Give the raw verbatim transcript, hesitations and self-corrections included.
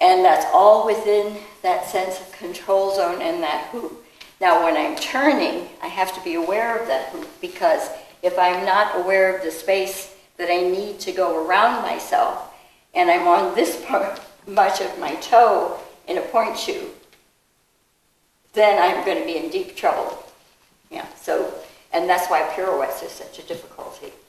And that's all within that sense of control zone and that hoop. Now, when I'm turning, I have to be aware of that hoop, because if I'm not aware of the space that I need to go around myself, and I'm on this part, much of my toe in a point shoe, then I'm going to be in deep trouble. Yeah, so, and that's why pirouettes are such a difficulty.